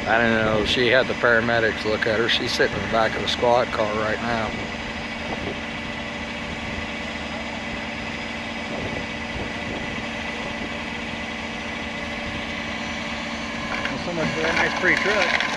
I don't know. She had the paramedics look at her. She's sitting in the back of the squad car right now. Well, so much for that nice pretty truck.